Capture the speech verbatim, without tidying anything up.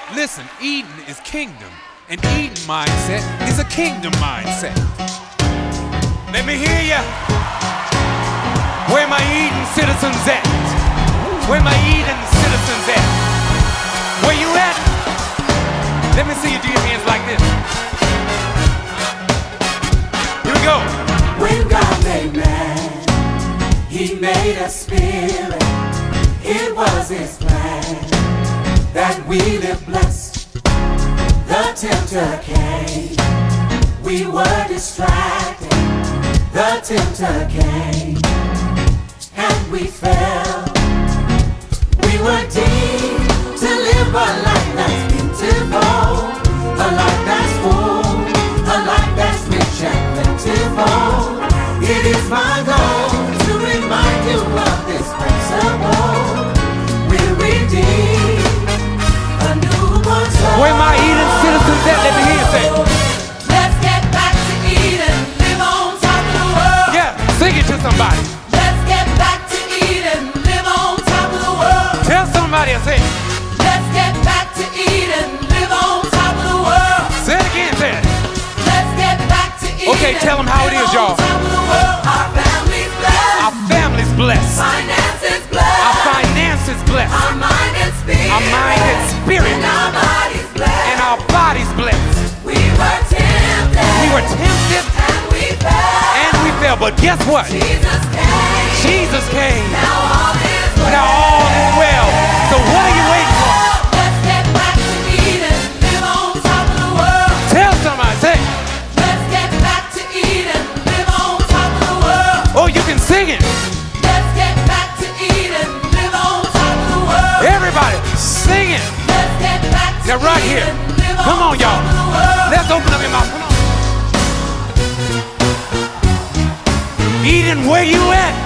Listen, Eden is kingdom, and Eden mindset is a kingdom mindset. Let me hear ya. Where my Eden citizens at? Where my Eden citizens at? Where you at? Let me see you do your hands like this. Here we go. When God made man, He made a spirit. It was His plan that we live blessed. The tempter came, we were distracted. The tempter came, and we fell. We were deemed to live a life that's beautiful, a life that's full, a life that's rich and plentiful. It is my goal to remind you of this principle. We're redeemed, a newborn soul. Where my Eden citizens at? Let me hear you say. Let's get back to Eden, live on top of the world. Yeah, sing it to somebody. Let's get back to Eden, live on top of the world. Tell somebody I say. Let's get back to Eden, live on top of the world. Say it again, say it. Let's get back to Eden. Okay, tell them how it is, y'all. Our family's blessed. Our family's blessed. Finances blessed. Our finances blessed. Our mind and spirit. Our mind and spirit. And our bodies blessed. And our bodies blessed. We were tempted. We were tempted. And we fell. And we fell. But guess what? Jesus came. Jesus came. Now all is well. Now all is well. So what are you waiting for? Let's get back to Eden, live on top of the world. Tell somebody, say. Let's get back to Eden, live on top of the world. Oh, you can sing it. Let's get back to Eden, live on top of the world. Everybody, sing it. Let's get back to Now right here. Eden, live Come on, top y'all. of the world. Let's open up your mouth. Come on. Eden, where you at?